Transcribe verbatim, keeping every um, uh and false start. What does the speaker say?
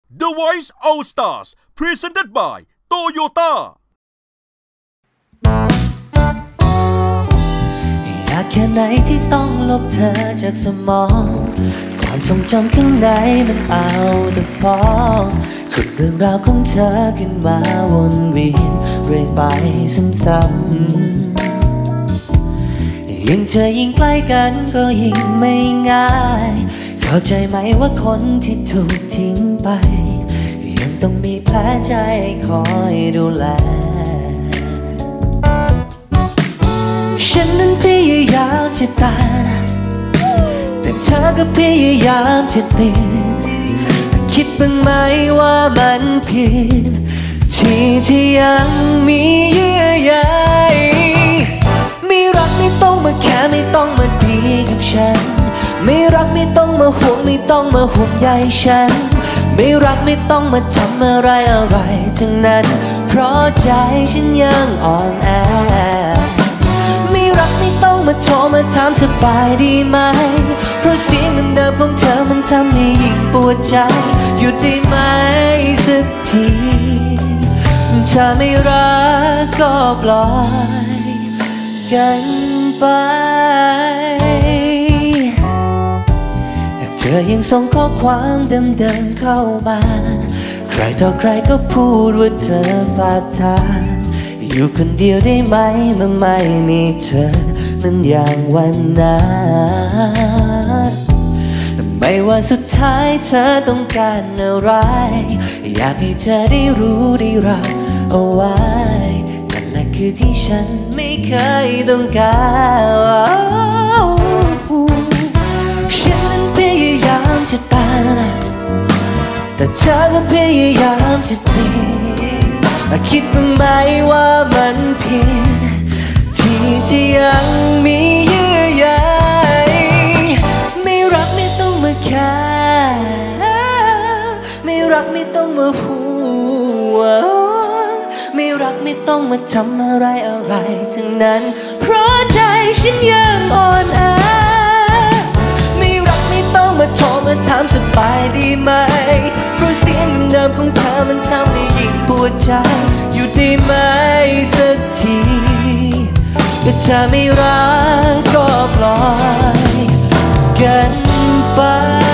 The Voice All Stars Presented by Toyota อยากแค่ไหนที่ต้องลบเธอจากสมองความทรงจำข้างในมันเอาแต่ฟ้องขุดเรื่องราวของเธอขึ้นมาวนเวียนเรื่อยไปซ้ำๆยิ่งเธอยิ่งใกล้กันก็ยิ่งไม่ง่ายเข้าใจไหมว่าคนที่ถูกทิ้งไปยังต้องมีแผลใจคอยดูแลฉันนั้นพยายามจะต้านแต่เธอก็พยายามจะตีคิดบ้างไหมว่ามันผิดที่ที่ยังมีเยื่อใยไม่รักไม่ต้องมาแค่ไม่ต้องมาดีกับฉันไม่รักไม่ต้องมาห่วงไม่ต้องมาห่วงใยฉันไม่รักไม่ต้องมาทำอะไรอะไรทั้งนั้นเพราะใจฉันยังอ่อนแอไม่รักไม่ต้องมาโทรมาถามสบายดีไหมเพราะเสียงเดิมๆของเธอมันทำให้ยิ่งปวดใจหยุดได้ไหมสักทีถ้าไม่รักก็ปล่อยกันไปเธอยังส่งข้อความเดิมๆเข้ามาใครต่อใครก็พูดว่าเธอฝากทางอยู่คนเดียวได้ไหมเมื่อไม่มีเธอมันอย่างวันนั้นไม่ว่าสุดท้ายเธอต้องการอะไรอยากให้เธอได้รู้ได้รับเอาไว้นั่นแหละคือที่ฉันไม่เคยต้องการฉันพยายามจะต้านแต่เธอก็พยายามจะตีคิดบ้างไหมว่ามันผิดที่ที่ยังมีเยื่อใยไม่รักไม่ต้องมาแค่ไม่รักไม่ต้องมาห่วงไม่รักไม่ต้องมาทำอะไรอะไรทั้งนั้นเพราะใจฉันยังอ่อนแอไม่รักไม่ต้องมาโทรมาถามสบายดีไหมเพราะเสียงเดิมๆของเธอมันทำให้ยิ่งปวดใจอยู่ได้ไหมสักทีก็ถ้าไม่รักก็ปล่อยกันไป